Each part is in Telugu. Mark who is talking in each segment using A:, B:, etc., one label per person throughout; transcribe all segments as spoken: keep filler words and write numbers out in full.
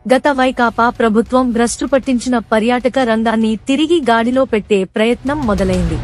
A: గత వైకాపా ప్రభుత్వం భ్రష్టు పట్టించిన పర్యాటక రంగాన్ని తిరిగి గాడిలో పెట్టే ప్రయత్నం మొదలైంది.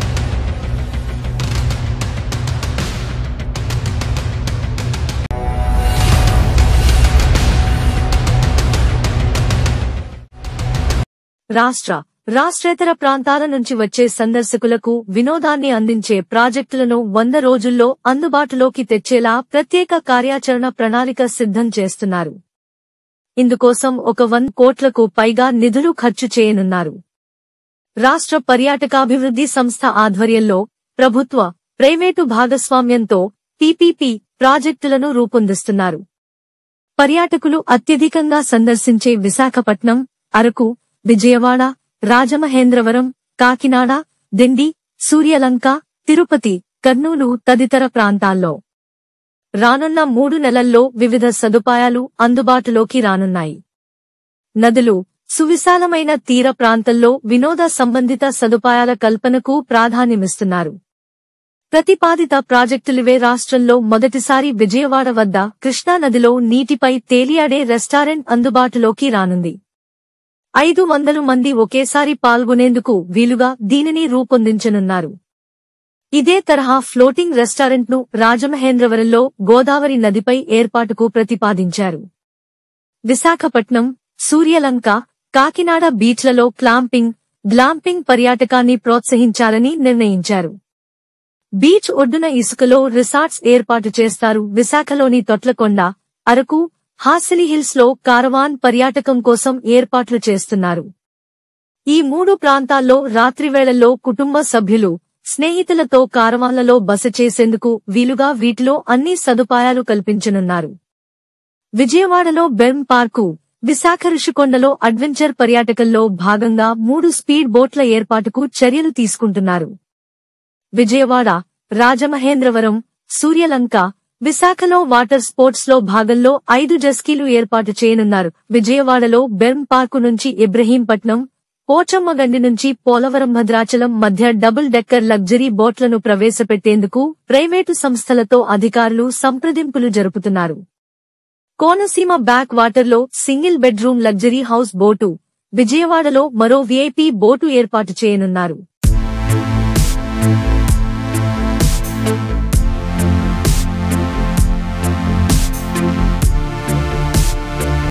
A: రాష్ట్ర రాష్ట్రేతర ప్రాంతాల నుంచి వచ్చే సందర్శకులకు వినోదాన్ని అందించే ప్రాజెక్టులను వంద రోజుల్లో అందుబాటులోకి తెచ్చేలా ప్రత్యేక కార్యాచరణ ప్రణాళిక సిద్ధం చేస్తున్నారు. ఇందుకోసం ఒక వంద కోట్లకు పైగా నిధులు ఖర్చు చేయనున్నారు. రాష్ట్ర పర్యాటకాభివృద్ధి సంస్థ ఆధ్వర్యంలో ప్రభుత్వ, ప్రైవేటు భాగస్వామ్యంతో పీపీపీ ప్రాజెక్టులను రూపొందిస్తున్నారు. పర్యాటకులు అత్యధికంగా సందర్శించే విశాఖపట్నం, అరకు, విజయవాడ, రాజమహేంద్రవరం, కాకినాడ, దిండి, సూర్యలంక, తిరుపతి, కర్నూలు తదితర ప్రాంతాల్లో రానున్న మూడు నెలల్లో వివిధ సదుపాయాలు అందుబాటులోకి రానున్నాయి. నదులు, సువిశాలమైన తీర ప్రాంతంలో వినోద సంబంధిత సదుపాయాల కల్పనకు ప్రాధాన్యమిస్తున్నారు. ప్రతిపాదిత ప్రాజెక్టులివే. రాష్ట్రంలో మొదటిసారి విజయవాడ వద్ద కృష్ణానదిలో నీటిపై తేలియాడే రెస్టారెంట్ అందుబాటులోకి రానుంది. ఐదు వందలు మంది ఒకేసారి పాల్గొనేందుకు వీలుగా దీనిని రూపొందించనున్నారు. ఇదే తరహా ఫ్లోటింగ్ రెస్టారెంట్ను రాజమహేంద్రవరంలో గోదావరి నదిపై ఏర్పాటుకు ప్రతిపాదించారు. విశాఖపట్నం, సూర్యలంక, కాకినాడ బీచ్లలో క్లాంపింగ్, గ్లాంపింగ్ పర్యాటకాన్ని ప్రోత్సహించాలని నిర్ణయించారు. బీచ్ ఒడ్డున ఇసుకలో రిసార్ట్స్ ఏర్పాటు చేస్తారు. విశాఖలోని తొట్లకొండ, అరకు, హార్సిలీహిల్స్ లో కారవాన్ పర్యాటకం కోసం ఏర్పాట్లు చేస్తున్నారు. ఈ మూడు ప్రాంతాల్లో రాత్రివేళల్లో కుటుంబ సభ్యులు, స్నేహితులతో కారవాన్లలో బస చేసేందుకు వీలుగా వీటిలో అన్ని సదుపాయాలు కల్పించనున్నారు. విజయవాడలో బెర్మ్ పార్కు, విశాఖ రుషికొండలో అడ్వెంచర్ పర్యాటకంలో భాగంగా మూడు స్పీడ్ బోట్ల ఏర్పాటుకు చర్యలు తీసుకుంటున్నారు. విజయవాడ, రాజమహేంద్రవరం, సూర్యలంక, విశాఖలో వాటర్ స్పోర్ట్స్ లో భాగంలో ఐదు జెస్కీలు ఏర్పాటు చేయనున్నారు. విజయవాడలో బెర్మ్ పార్కు నుంచి ఇబ్రహీంపట్నం, పోచమ్మగండి నుంచి పోలవరం భద్రాచలం మధ్య డబుల్ డెక్కర్ లగ్జరీ బోట్లను ప్రవేశపెట్టేందుకు ప్రైవేటు సంస్థలతో అధికారులు సంప్రదింపులు జరుపుతున్నారు. కోనసీమ బ్యాక్ వాటర్లో single bedroom luxury house boat, విజయవాడలో మరో వీఐపీ బోటు ఏర్పాటు చేయనున్నారు.